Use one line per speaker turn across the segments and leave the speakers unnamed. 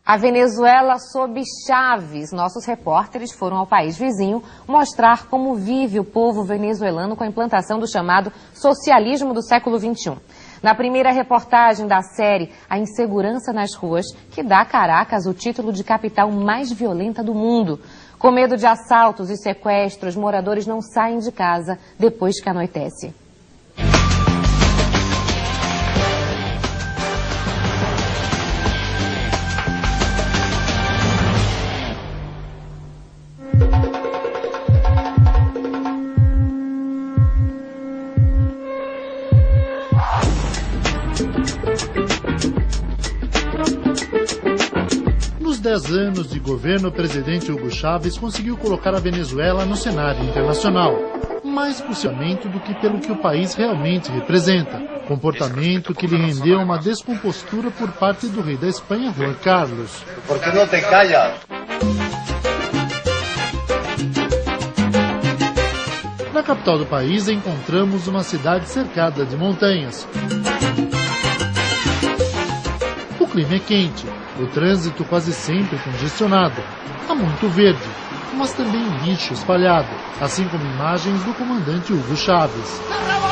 A Venezuela sob Chávez. Nossos repórteres foram ao país vizinho mostrar como vive o povo venezuelano com a implantação do chamado socialismo do século XXI. Na primeira reportagem da série, a insegurança nas ruas, que dá a Caracas o título de capital mais violenta do mundo. Com medo de assaltos e sequestros, moradores não saem de casa depois que anoitece.
Nos 10 anos de governo, o presidente Hugo Chávez conseguiu colocar a Venezuela no cenário internacional, mais possivelmente do que pelo que o país realmente representa, comportamento que lhe rendeu uma descompostura por parte do rei da Espanha, Juan Carlos.
¿Por qué no te callas?
Na capital do país encontramos uma cidade cercada de montanhas. O clima é quente, o trânsito quase sempre congestionado, há muito verde, mas também lixo espalhado, assim como imagens do comandante Hugo Chávez.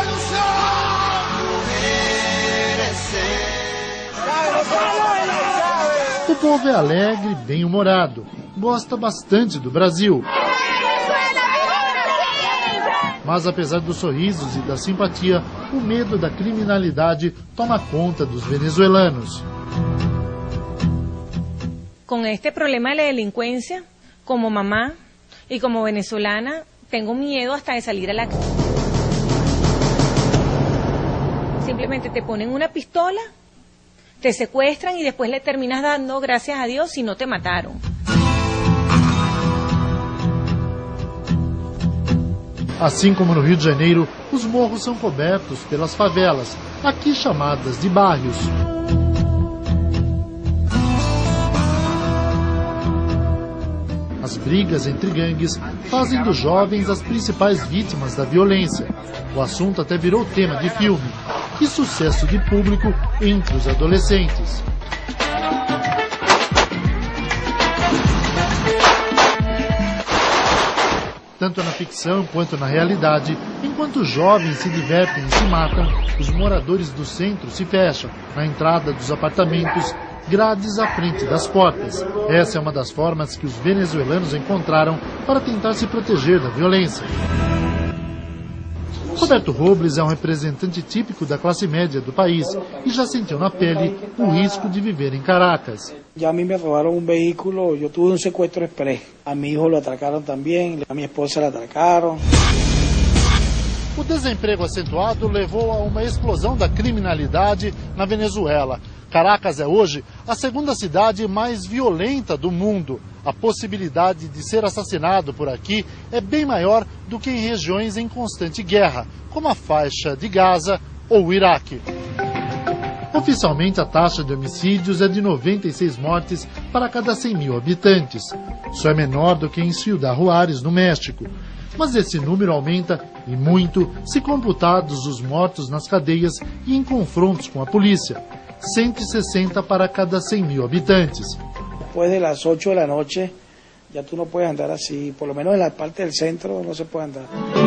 O povo é alegre, bem-humorado, gosta bastante do Brasil. Mas apesar dos sorrisos e da simpatia, o medo da criminalidade toma conta dos venezuelanos.
Con este problema de la delincuencia, como mamá y como venezolana, tengo miedo hasta de salir a la calle. Simplemente te ponen una pistola, te secuestran y después le terminas dando gracias a Dios si no te mataron.
Assim como no Rio de Janeiro, os morros são cobertos pelas favelas, aqui chamadas de bairros. As brigas entre gangues fazem dos jovens as principais vítimas da violência. O assunto até virou tema de filme e sucesso de público entre os adolescentes. Tanto na ficção quanto na realidade, enquanto os jovens se divertem e se matam, os moradores do centro se fecham na entrada dos apartamentos, grades à frente das portas. Essa é uma das formas que os venezuelanos encontraram para tentar se proteger da violência. Roberto Robles é um representante típico da classe média do país e já sentiu na pele o risco de viver em Caracas.
Ya a mí me robaron un vehículo, yo tuve un secuestro express. A mi hijo lo atracaron también, a mi esposa la atracaron.
O desemprego acentuado levou a uma explosão da criminalidade na Venezuela. Caracas é hoje a segunda cidade mais violenta do mundo. A possibilidade de ser assassinado por aqui é bem maior do que em regiões em constante guerra, como a faixa de Gaza ou o Iraque. Oficialmente, a taxa de homicídios é de 96 mortes para cada 100 mil habitantes. Só é menor do que em Ciudad Juárez, no México. Mas esse número aumenta, e muito, se computados os mortos nas cadeias e em confrontos com a polícia. 160 para cada 100 mil habitantes.
Después de las 8 de la noche, ya tú no puedes andar así, por lo menos en la parte del centro no se puede andar.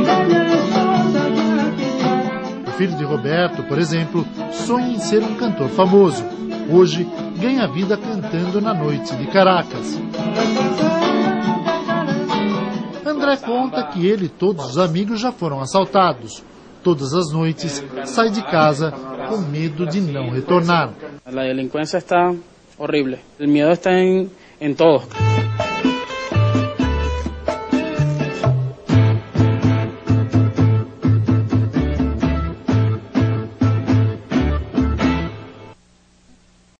O filho de Roberto, por exemplo, sonha em ser um cantor famoso. Hoje, ganha vida cantando na noite de Caracas. André conta que ele e todos os amigos já foram assaltados. Todas as noites, sai de casa com medo de não retornar.
A delinquência está horrível. O medo está em todo.